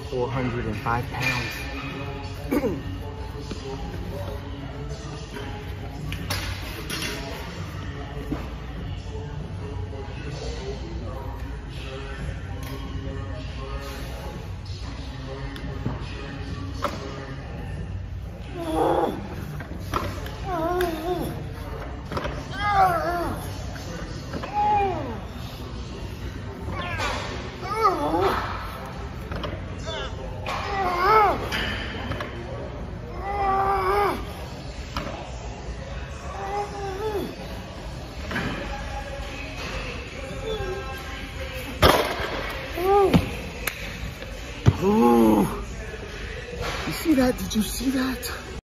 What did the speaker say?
405 pounds. Ooh. You see that? Did you see that?